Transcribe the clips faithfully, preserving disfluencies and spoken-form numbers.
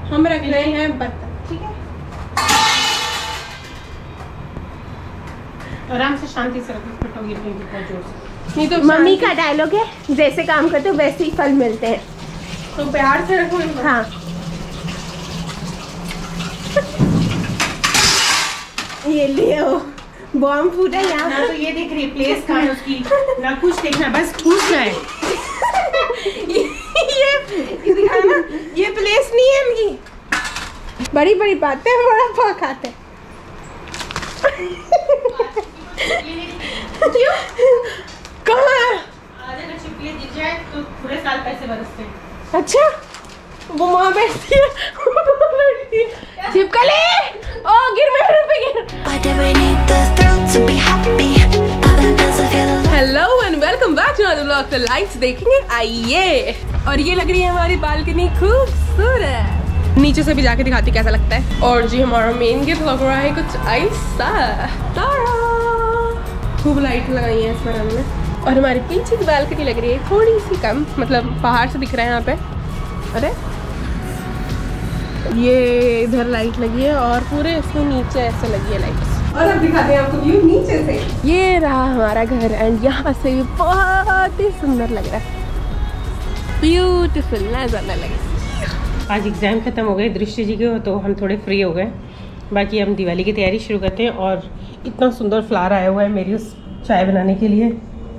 हम रख रहे हैं बर्तन, ठीक है। आराम से शांति से रखो, फटोगी नहीं बहुत जोर से। नहीं तो मम्मी का डायलॉग है, जैसे काम करते हो वैसे ही फल मिलते हैं, तो प्यार से रखो। हाँ ये लियो बॉम्ब फूटा यहाँ ना, तो ये देख रही प्लेस कहाँ है उसकी, ना कुछ देखना, बस ठूसना है। ये ये दिखा ना, ये प्लेस नहीं है इनकी, बड़ी बड़ी बातें बड़ा पाक खाते। क्यों कहाँ है? गिर जाए तो पूरे साल पैसे बरसते हैं। अच्छा वो वहाँ बैठती है, बैठती है छिपकली, ओ गिर मेरे पे गिर। Hello and welcome back to another vlog. तो लाइट्स देखेंगे आइए, और ये लग रही है हमारी बालकनी खूबसूरत। नीचे से भी जाके दिखाती कैसा लगता है। और जी हमारा मेन गेट लग रहा है कुछ ऐसा, खूब लाइट लगाई है इस पर हमने। और हमारी पीछे की बालकनी लग रही है थोड़ी सी कम, मतलब पहाड़ से दिख रहा है यहाँ पे। अरे ये इधर लाइट लगी है और पूरे इसमें नीचे ऐसे लगी है लाइट्स। और अब दिखाते हैं आपको व्यू नीचे से। ये रहा हमारा घर एंड यहाँ से भी बहुत ही सुंदर लग रहा है, ब्यूटीफुल नजारा लग रहा है। आज एग्ज़ाम ख़त्म हो गए दृष्टि जी के, तो हम थोड़े फ्री हो गए। बाकी हम दिवाली की तैयारी शुरू करते हैं। और इतना सुंदर फ्लावर आया हुआ है मेरी उस चाय बनाने के लिए,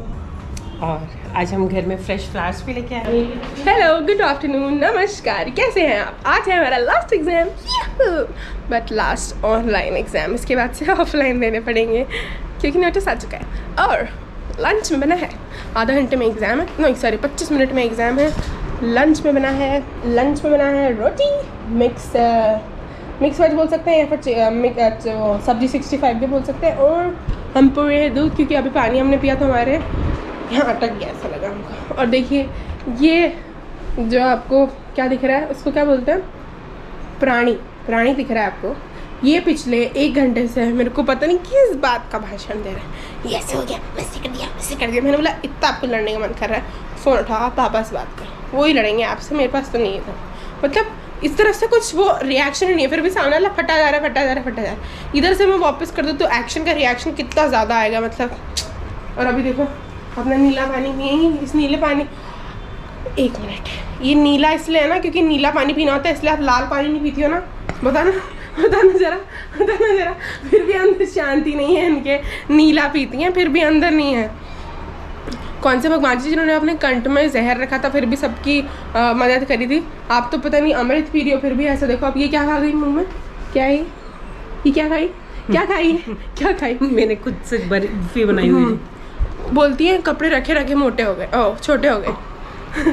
और आज हम घर में फ्रेश फ्लावर्स भी लेके आए। हेलो गुड आफ्टरनून नमस्कार, कैसे हैं आप? आज है हमारा last exam, but last online exam. इसके बाद से ऑफलाइन देने पड़ेंगे क्योंकि नोटिस आ चुका है। और लंच में बना है, आधा घंटे में एग्जाम है, नहीं सॉरी पच्चीस मिनट में एग्जाम है। लंच में बना है लंच में बना है रोटी, मिक्स मिक्स वेज बोल सकते हैं, या फिर सब्जी सिक्सटी फाइव भी बोल सकते हैं। और हम पूरे दूध, क्योंकि अभी पानी हमने पिया तो हमारे यहाँ अटक गया ऐसा लगा हमको। और देखिए ये जो आपको क्या दिख रहा है, उसको क्या बोलते हैं, प्राणी प्राणी दिख रहा है आपको। ये पिछले एक घंटे से मेरे को पता नहीं किस बात का भाषण दे रहा है, ये ऐसे हो गया, वैसे कर दिया, वैसे कर दिया। मैंने बोला इतना आपको लड़ने का मन कर रहा है, फ़ोन उठाओ आप पापा से बात करो, वो ही लड़ेंगे आपसे, मेरे पास तो नहीं है। मतलब इस तरह से कुछ वो रिएक्शन नहीं है, फिर भी सामने वाला फटा जा रहा है फटा जा रहा है फटा जा रहा है। इधर से मैं वापस कर दूँ तो एक्शन का रिएक्शन कितना ज़्यादा आएगा मतलब। और अभी देखो अपना नीला पानी पिएंगे, इस नीले पानी, एक मिनट, ये नीला इसलिए है ना क्योंकि नीला पानी पीना होता है, इसलिए आप लाल पानी नहीं पीती हो ना, बताना बताना जरा बताना जरा। फिर भी अंदर शांति नहीं है इनके, नीला पीती हैं फिर भी अंदर नहीं है। कौन से भगवान जी जिन्होंने अपने कंठ में जहर रखा था फिर भी सबकी आ, मदद करी थी, आप तो पता नहीं अमृत पी रही हो फिर भी ऐसा। देखो अब ये क्या खा गई मुँह में, क्या है ये, क्या खाई क्या खाई क्या खाई मैंने खुद से बर्फी बनाई हुई है। बोलती हैं कपड़े रखे रखे मोटे हो गए, ओ छोटे हो गए।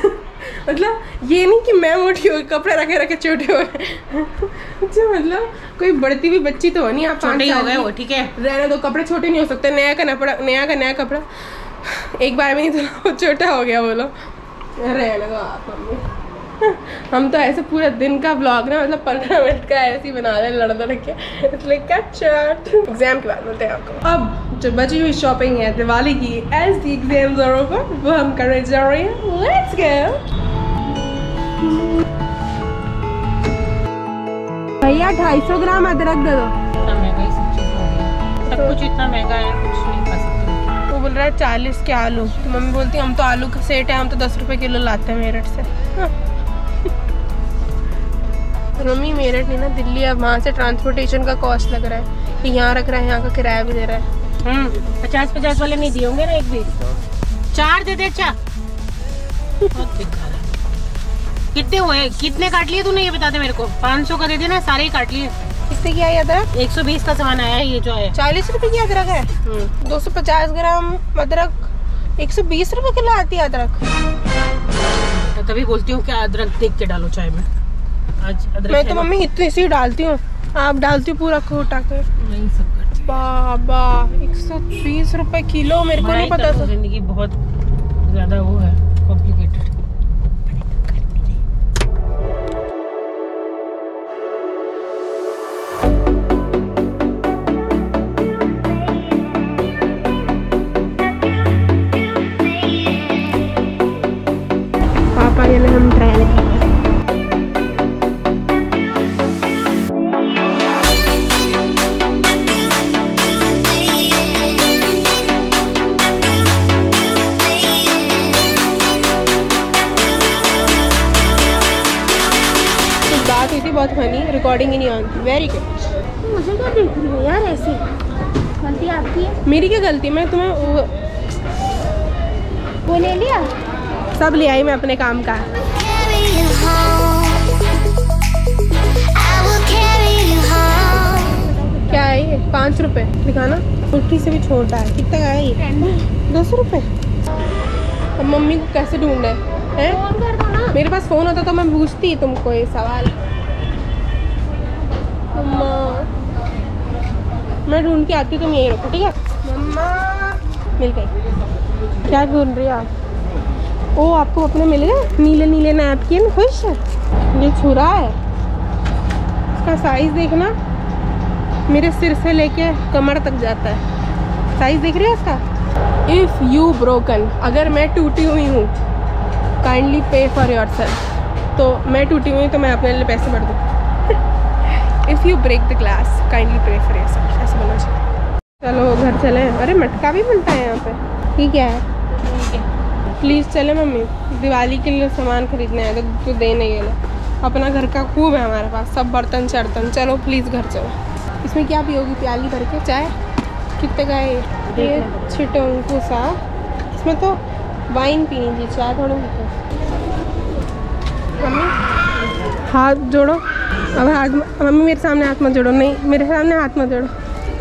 मतलब ये नहीं कि मैं मोटी हो गई, कपड़े रखे रखे छोटे हो गए। अच्छा मतलब कोई बढ़ती हुई बच्ची तो हो नहीं, आप छोटे हो गए हो, ठीक है रहने दो, कपड़े छोटे नहीं हो सकते। नया का नया नया का नया कपड़ा एक बार में नहीं तो छोटा हो गया, बोलो रहने दो आप मम्मी। हम तो ऐसे पूरा दिन का ब्लॉग ना मतलब पंद्रह मिनट का ऐसे ही बना रहे लड़ लड़ के, इसलिए कट एग्जाम के बाद बोलते हैं आपको। अब जो बची हुई शॉपिंग है दिवाली की, as the exams are over, वो हम करने जा रहे हैं। Let's go. भैया ढाई सौ ग्राम अदरक दे दो। इतना महंगा सब चीज़ हो गया, सब कुछ इतना महंगा है, कुछ नहीं खा सकते। वो बोल रहा है चालीस के आलू, तो मम्मी बोलती है हम तो आलू का सेट है, हम तो दस रुपए किलो लाते हैं मेरठ से। हाँ। मम्मी मेरठ नहीं ना दिल्ली, अब वहाँ से ट्रांसपोर्टेशन का कॉस्ट लग रहा है, यहाँ रख रहा है, यहाँ का किराया भी दे रहा है। हम्म पचास पचास वाले नहीं दिए होंगे ना, एक भी चार दे दे। अच्छा बहुत बेकार है। कितने हुए, कितने काट लिए तूने ये बता दे मेरे को। पाँच सौ का दे देना, सारे ही काट लिए। किससे किया ये अदरक? एक सौ बीस का सामान आया है ये जो है, चालीस रुपए की अदरक है। दो सौ पचास ग्राम अदरक एक सौ बीस रुपए किलो आती है अदरक। तो तभी बोलती हूँ कि अदरक देख के डालो चाय में। आज अदरक मैं तो मम्मी इतनी सी डालती हूँ, आप डालती हूँ पूरा खोटा के। नहीं सब करती। बाबा एक सौ बीस रुपए किलो, मेरे को नहीं पता था। जिंदगी बहुत ज्यादा वो है कॉम्प्लिकेटेड। पापा के लिए हम ट्राई हुई थी, बहुत फनी, रिकॉर्डिंग ही नहीं ऑन थी। Very good. मुझे क्या देख रही हो यार ऐसे? गलती आपकी है। मेरी क्या गलती, मैं तुम्हें वो, वो ले लिया, सब ले आई मैं अपने काम का। क्या है ये? पाँच रुपए दिखाना, मुट्ठी से भी छोटा है। कितना का है ये? दस रुपए। अब मम्मी को कैसे ढूंढे हैं? फोन कर दो ना। मेरे पास फोन होता तो मैं पूछती तुमको ये सवाल। मम्मा, मैं ढूंढ के आती हूँ, तुम यही रखो, ठीक है? मम्मा मिल गई। क्या ढूंढ रही हो आप? ओ, आपको अपने मिल गए नीले नीले नैपकिन। खुश है? ये छुरा है, इसका साइज देखना, मेरे सिर से लेके कमर तक जाता है। साइज देख रहे हो इसका? इफ़ यू ब्रोकन, अगर मैं टूटी हुई हूँ, kindly pay for your self. तो मैं टूटी हुई तो मैं अपने लिए पैसे भर दूँ। If you break the glass, kindly pay for yourself, ऐसा बोलना चाहिए। चलो घर चले। अरे मटका भी मिलता है यहाँ पे। ठीक है, प्लीज़ चले मम्मी, दिवाली के लिए सामान खरीदना है तो, तो देने के लिए। अपना घर का खूब है हमारे पास, सब बर्तन चर्तन। चलो प्लीज़ घर चलो। इसमें क्या पियोगी? प्याली भर के चाय? कितने का है ये? छिटोंकू सा। इसमें तो वाइन पीनी थी, चाय थोड़ी पीते। मम्मी हाथ जोड़ो। अब हाथ, मम्मी मेरे सामने हाथ मत जोड़ो। नहीं, मेरे सामने हाथ मत जोड़ो।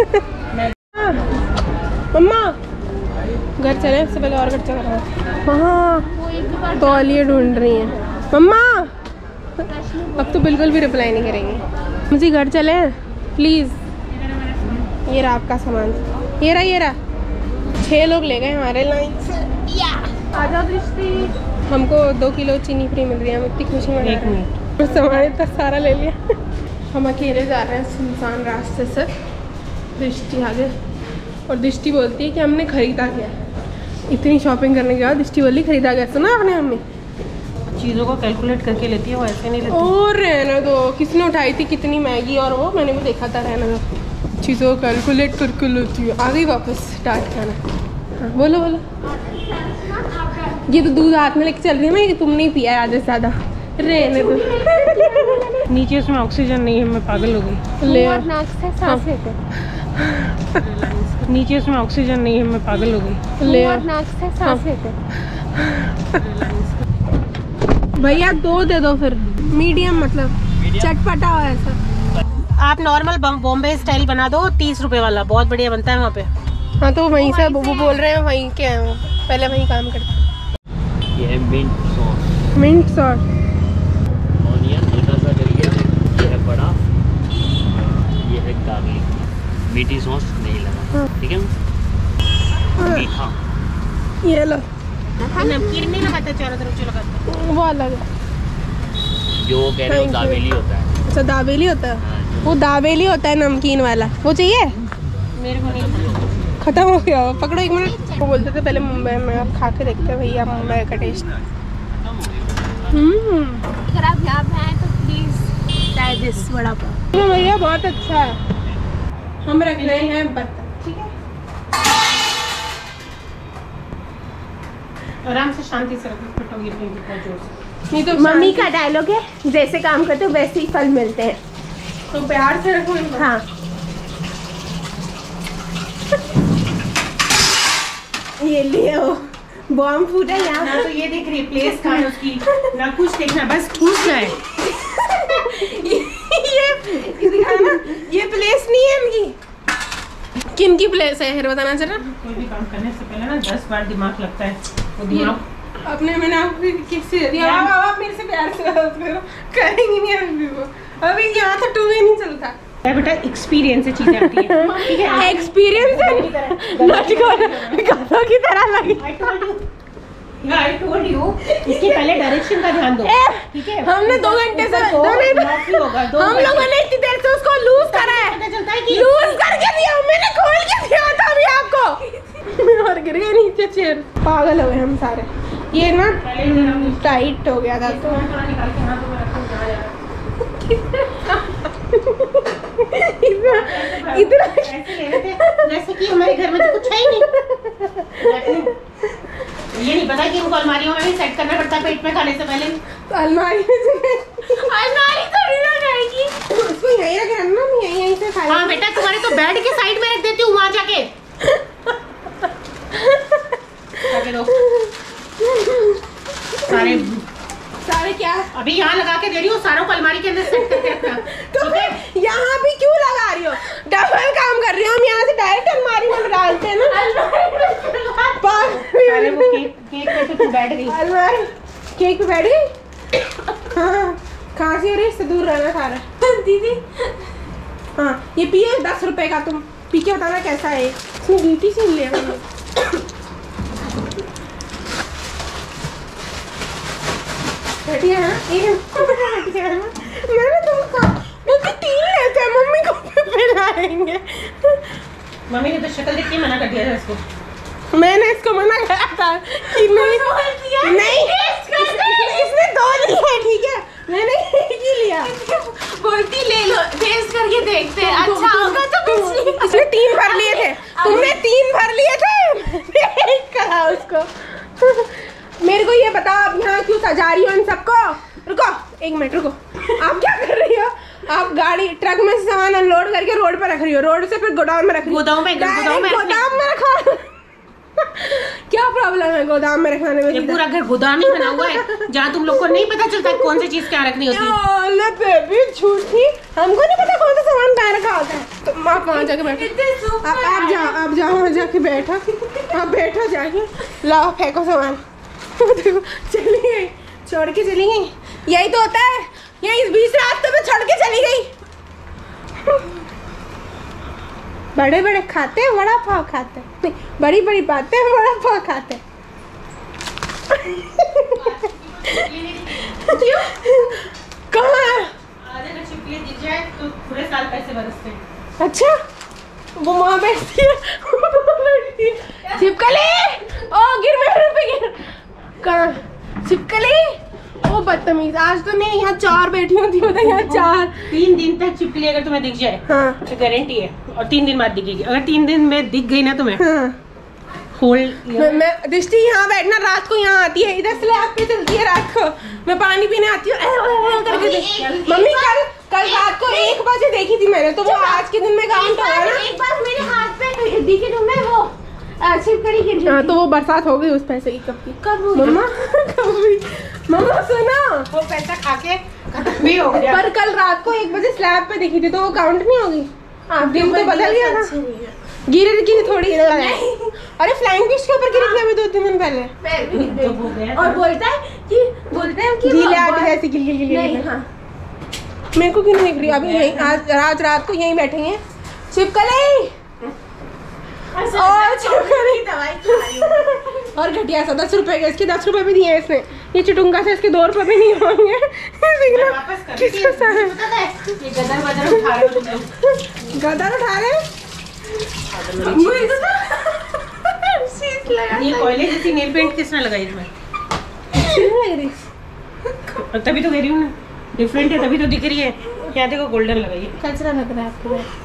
मम्मा घर चले, इससे पहले और घर चल। हाँ तौलिए ढूंढ रही हैं मम्मा। अब तो बिल्कुल भी रिप्लाई नहीं करेंगे। मुझे घर चले प्लीज़। ये रहा आपका सामान, ये रहा ये रहा। छः लोग ले गए हमारे लाइन से। या आ जाओ दृष्टि। हमको दो किलो चीनी फ्री मिल रही है, हम इतनी खुशी में। एक मिनट, सामान इतना सारा ले लिया। हम अकेले जा रहे हैं सुनसान रास्ते से। दृष्टि आगे, और दृष्टि बोलती है कि हमने खरीदा क्या। इतनी शॉपिंग करने के बाद दृष्टि बोली खरीदा क्या। सुना आपने? मम्मी चीज़ों को कैलकुलेट करके लेती है, वो ऐसे नहीं लेती। और रहना दो, किसने उठाई थी कितनी मैगी, और वो मैंने भी देखा था। रहना दो, चीज़ों को कैलकुलेट करके लेती है। आ गई वापस स्टार्ट खाना। हाँ बोलो बोलो। ये तो दूध हाथ में लेके चल रही है ना, ये तुमने ही पिया है आधे से ज़्यादा। रहने दो। नीचे इसमें ऑक्सीजन नहीं है, मैं पागल हो गई। ले और नाक से सांस लेते। नीचे इसमें ऑक्सीजन नहीं है, मैं पागल हो गई। ले और नाक से सांस लेते। भैया दो दे दो फिर, मीडियम मतलब चटपटा हो ऐसा। आप नॉर्मल बॉम्बे स्टाइल बना दो, तीस रुपए वाला, बहुत बढ़िया बनता है वहाँ पे। हाँ तो वहीं से वो बोल रहे हैं, वहीं के हैं वो, पहले वहीं काम करते हैं। ये है mint sauce, mint sauce, onion हल्का सा डलिया, ये है बड़ा, ये है गार्लिक। मीठी सॉस नहीं लगा, ठीक है? मीठा ये लो। नमकीन नहीं लगाते चारों तरफ जो लगाते हैं, वो अलग है। जो कह रहे हो दावेली होता है। अच्छा दावेली होता है, वो दावेली होता है नमकीन वाला। वो चाहिए? मेरे को नहीं। खत्म हो गया। पकड़ो एक मिनट। वो बोलते थे पहले मुंबई में, अब खा के देखते हैं भैया मुंबई का टेस्ट। हम्म अगर आप यहाँ पे आए तो please try this vada pav. भैया बहुत अच्छा है। हम रख रहे हैं बर्तन, ठीक है? आराम से शांति से रखो, फटोगी नहीं बहुत जोर से। नहीं तो मम्मी का डायलॉग है, जैसे काम करते हो वैसे ही फल मिलते हैं। तो प्यार से रखो इनको। हाँ ये लिए हो बॉम्ब फूटा यहाँ। ना तो ये देख रही प्लेस कहाँ है उसकी, ना कुछ देखना, बस घुस जाए। ये ना, ये प्लेस नहीं है इनकी। किन की प्लेस है बताना जरा। कोई भी काम करने से पहले ना दस बार दिमाग लगता है। वो दिमाग अपने मैंने आपको किससे दिया? आप आप मेरे से प्यार से बात करो, करेंगी नहीं अभी वो। अभी यहाँ तो टू नहीं चलता है बेटा, एक्सपीरियंस से चीजें आती है, ठीक है? एक्सपीरियंस है गानों की तरह लगी। I told you. Yeah, I told you. इसके पहले डायरेक्शन का ध्यान दो, ठीक है? हमने दो घंटे से दो दो नहीं लॉक ही होगा, दो हम घंटे। लोगों ने इतनी देर से उसको लूज करा है। पता चलता है कि लूज करके दिया, मैंने खोल के दिया था अभी आपको। और गिर गए नीचे चेयर। पागल हो गए हम सारे। ये ना टाइट हो गया था तो थोड़ा निकाल के हाथ में रखो, जहाँ जा रहा है। इतना इतना ऐसे ले रहे थे जैसे कि हमारे घर में तो कुछ है ही नहीं। ये नहीं पता कि इनको अलमारियों में भी सेट करना पड़ता है पेट में खाने से पहले। अलमारी में से अलमारी थोड़ी ना बेड के साइड में रख देती हूँ वहां जाके। जाके दो सारे सारे क्या अभी यहाँ लगा के दे रही हूँ, सारों को अलमारी के अंदर सेट करके रखना। तो यहाँ भी क्यों लगा रही हो? डबल काम कर रही हो। हम यहाँ से डायरेक्ट अलमारी में डालते हैं ना। अरे वो केक केक पे तो तू बैठ गई। अलमारी केक पे बैठ गई। हाँ खांसी हो रही है, इससे दूर रहना सारा। दीदी हाँ ये पिए दस रुपए का, तुम पी के बताना कैसा है। इसमें गीटी से लिया घटिया है मैंने तुमको मुझे तीन लेते हैं, मम्मी को पिलाएंगे। मम्मी ने तो शक्ल देख के मना कर दिया था इसको। मैंने इसको मना करा था कि नहीं नहीं इसने दो लिए, ठीक है मैंने एक ही लिया। बोलती ले लो, टेस्ट करके देखते हैं अच्छा होगा तो पिछली इसने तीन भर लिए थे, तुमने तीन भर लिए थे। एक करा उसको। मेरे को ये बता आप यहाँ क्यों सजा रही हो इन सबको? रुको एक मिनट रुको, आप क्या कर रही हो? आप गाड़ी ट्रक में से सामान अनलोड करके रोड पर रख रही हो, रोड से फिर गोदाम में रख रही हो। गोदाम में गोदाम में गोदाम में रखा क्या प्रॉब्लम है गोदाम में रखने में? ये पूरा घर गोदाम ही बना हुआ है जहाँ तुम लोग को नहीं पता चलता कौन सी चीज क्या रखनी होती है। बेबी झूठी, हमको नहीं पता कौन सा सामान कहाँ रखा होता है। तो आप वहाँ जाके बैठो, आप आप जाओ आप जाओ वहाँ जाके बैठो, आप बैठो जाके, लाओ फेंको सामान। देखो चली गई, छोड़ के चली गई। यही तो होता है, यही इस बीच रास्ते में छोड़ के चली गई। बड़े बड़े खाते हैं वड़ा पाव खाते हैं, नहीं बड़ी बड़ी बातें वड़ा पाव खाते हैं। क्यों कहाँ है? अगर छिपकली दिख जाए तो पूरे साल पैसे बरसते हैं। अच्छा वो वहाँ बैठती है, छिपकली ओ गिर मेरे पे गिर। कहाँ छिपकली? ओ बदतमीज, आज तो नहीं यहाँ चार बैठी होती होता यहाँ चार। तीन दिन तक छिपकली अगर तुम्हें दिख जाए हाँ तो गारंटी है, और तीन दिन बाद दिखेगी। अगर तीन दिन में दिख गई ना तुम्हें, हाँ होल्ड मैं, मैं दृष्टि यहाँ बैठना, रात को यहाँ आती है, इधर स्लैब पे चलती है रात को। मैं पानी पीने आती हूँ करके दे। मम्मी कल कल रात को एक बजे देखी थी मैंने, तो वो आज के दिन में काउंट होगा ना। एक बार मेरे हाथ पे दिखी तुम्हें वो छिपकली गिर हाँ तो वो बरसात हो गई उस पैसे की। कब की? कब हुई? मम्मा कब हुई? मम्मा सुना, वो पैसा खा के खत्म भी हो गया। पर कल रात को एक बजे स्लैब पे देखी थी तो वो काउंट नहीं होगी। दिन तो बदल गया था, गिरी गिरी थोड़ी। अरे फ्लाइंग फिश के ऊपर गिरी थी अभी दो तीन दिन पहले। और बोलता है कि बोलते हैं कि गीले आटे जैसी गिल गिल गिल नहीं हाँ मेरे को क्यों नहीं दिख रही? अभी यहीं आज आज रात को यहीं बैठेंगे। छिपकली और छिपकली दवाई खा रही हूँ। और घटिया सा दस रुपए का, इसके दस रुपए भी दिए हैं इसने। ये चिटुंगा से इसके दो रुपए भी नहीं होंगे। वापस कर किसको ये गदर वदर उठा रहे हो तुम लोग। गदर उठा रहे ये कोयले जैसी नेल पेंट किसने लगाई इसमें? और तभी तो कह रही हूँ ना डिफरेंट है, तभी तो दिख रही है। क्या देखो गोल्डन लगाई है। कचरा लग रहा है आपको।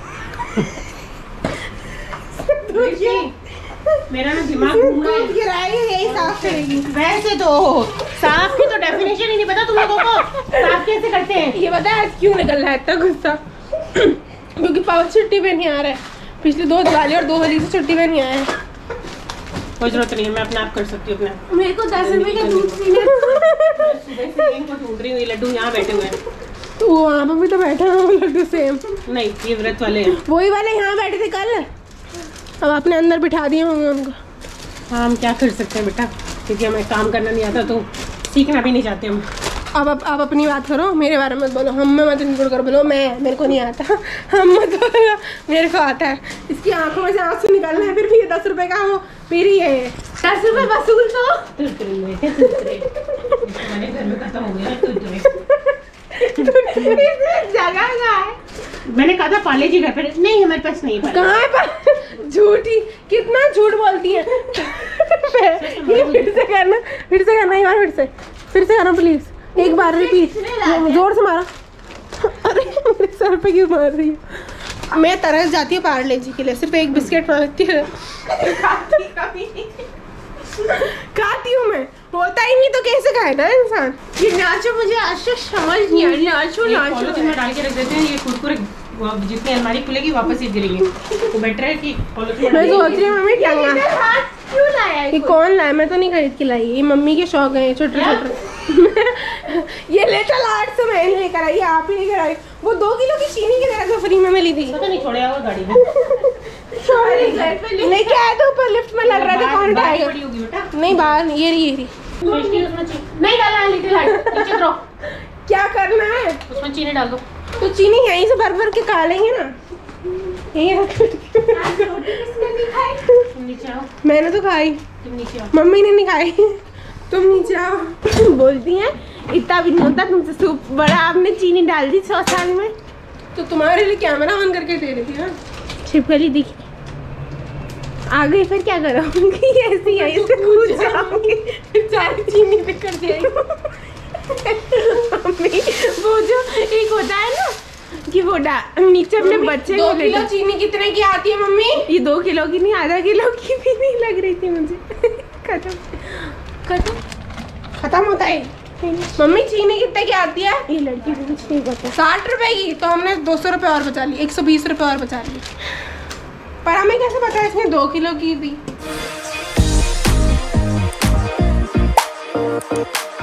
मेरा ना दिमाग घूम रहा है। गिराएगी यही साफ करेगी। वैसे तो साफ की तो डेफिनेशन ही नहीं पता तुम लोगों को, साफ कैसे करते हैं? ये पता है क्यों निकल रहा है इतना गुस्सा? क्योंकि पावर छुट्टी पे नहीं आ रहा है। पिछले दो दिवाली और दो होली से छुट्टी पे नहीं आया है। कोई जरूरत नहीं है, मैं अपने आप कर सकती हूँ अपना। मेरे को दस रुपए का दूध पीने सुबह से इनको ढूंढ रही हूँ, ये लड्डू यहाँ बैठे हुए हैं। तो वो वहाँ पर भी तो बैठा है वो लड्डू सेम। नहीं ये व्रत वाले हैं। वही वाले यहाँ बैठे थे कल, अब अपने अंदर बिठा दिए होंगे उनको। हाँ हम क्या कर सकते हैं बेटा, क्योंकि हमें काम करना नहीं आता तो सीखना भी नहीं चाहते हम। अब आप आप अपनी बात करो, मेरे बारे में मत बोलो। हम में मत इंक्लूड करो, बोलो मैं मेरे को नहीं आता। हम मत बोलो मेरे को आता है। इसकी आंखों में से आंसू निकल रहे हैं, फिर भी ये दस रुपए का वो पी रही है। दस रुपए वसूल तो हमारे घर में खत्म हो गया। जगह कहाँ है? मैंने कहा था पाले जी घर पे, नहीं हमारे पास नहीं पाले। कहाँ है पर? झूठी, कितना झूठ बोलती है। ये फिर से करना, फिर से करना, एक बार फिर से फिर से करना प्लीज, एक बार रिपीट, जोर से मारा। अरे मेरे सर पे क्यों मार रही है? मैं तरस जाती हूँ पार्ले जी के लिए, सिर्फ एक बिस्किट मांगती है। खाती हूँ मैं, होता ही नहीं तो कैसे खाए ना इंसान। ये नाचो मुझे आज तक समझ नहीं आ रही। नाचो नाचो पॉलिथीन में डाल के रख देते हैं, ये कुरकुरे जितनी अलमारी खुलेगी वापस ही गिरेंगे। तो बेटर है कि पॉलिथीन मैं सोच रही हूँ मम्मी टंगा हाथ क्यों लाया है? ये कौन लाया? मैं तो नहीं खरीद के लाई, ये मम्मी के शौक है छोटे छोटे। ये लिटिल आर्ट से मैंने लेकर आई, आप ही लेकर आई। वो दो किलो की चीनी की तरह फ्री में मिली थी। पता नहीं छोड़ा होगा गाड़ी में। सॉरी लेके आए तो ऊपर लिफ्ट में लग रहा था, कौन उठाएगा? बड़ी होगी बेटा। नहीं बाहर ये रही ये रही। नहीं डाला है लिटिल हार्ट, नीचे उतरो। क्या करना है? उसमें चीनी डाल दो। तो चीनी यहीं से भर भर के खा लेंगे ना। यहीं रख। किसने नहीं खाई? तुम नीचे आओ, मैंने तो खाई, तुम नीचे आओ। मम्मी ने नहीं खाई। तुम नीचे आओ। बोलती हैं इतना भी नहीं होता तुमसे सूप बड़ा, आपने चीनी डाल दी सौ साल में। तो तुम्हारे लिए कैमरा ऑन करके दे रही थी ना, छिपकली दिखी आ गई, फिर क्या करोगी? ऐसी यहीं से कूद जाऊंगी, फिर सारी चीनी पे कर जाएगी। मम्मी वो जो एक होता है ना कि वो डा नीचे अपने बच्चे को ले। चीनी कितने की आती है मम्मी? ये दो किलो की नहीं, आधा किलो की भी नहीं लग रही थी मुझे। खत्म खत्म खत्म होता है। मम्मी चीनी कितने की आती है? ये लड़की को कुछ नहीं पता। साठ रुपए की, तो हमने दो सौ रुपये और बचा ली, एक सौ बीस रुपये और बचा लिए। पर हमें कैसे पता है इसने दो किलो की थी?